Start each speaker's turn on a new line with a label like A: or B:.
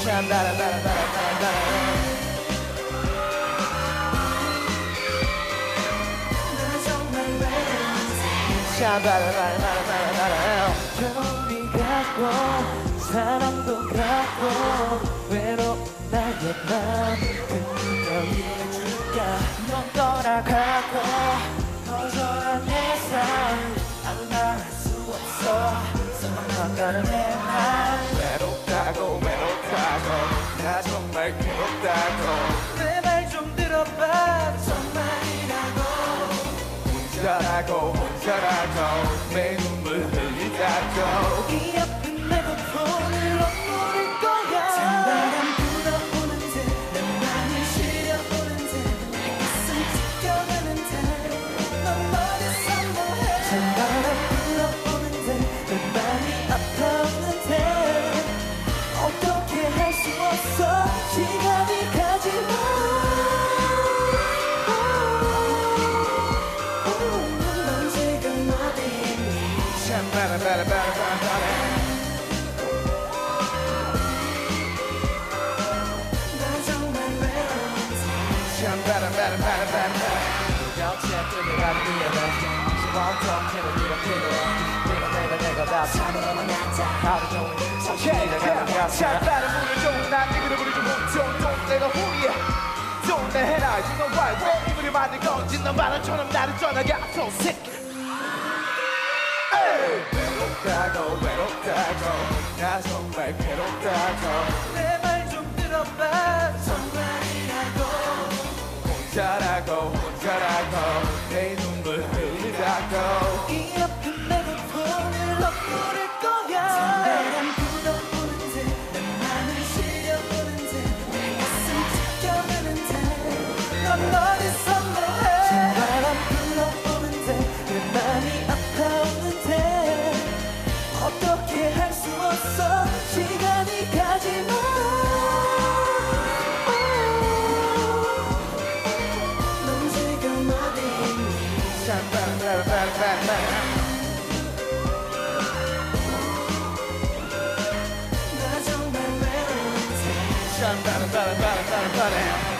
A: 겨울이 가고 사랑도 가고 외로운 나의 맘 그녀 해줄까 넌 떠나가고 거절한 내삶 아무 말 할 수 없어 썩어가는 내맘
B: 외롭다고 나 정말 괴롭다고
A: 내 말 좀 들어봐 정말이라고
B: 혼자라고 내 눈물 흘리자고
A: 이 아픈 내 고통을 엇모를 거야 찬바람 불어오는데 내 맘이 시려오는데 내 가슴 지켜가는데 넌 어디서 뭐해 찬바람 불어오는데 내 맘이 아파오는데 어떻게 할 수 없어 시간이 가지마
B: 찬바람 불어줘 난 네 그룹을 좀 멈춰 또 내가 후리야 또 내 해라 You know why 왜 이불을 만든 건지 넌 바람처럼 나를 떠나가 So sick 외롭다고 나 정말 괴롭다고
A: 내 말 좀 들어봐 정말이라고
B: 혼자라고 내 눈물 흘리자고
A: 이 아픈 내 고통을 엇모를 거야 찬바람 불어오는데 내 맘을 시려오는데 내 가슴 지켜가는데 넌 어디서 뭐해 찬바람 불어오는데 내 맘이 아파오는데 어떻게 할 수 없어 시간이 가지마 넌 지금 어디 있니 나 정말 외로운데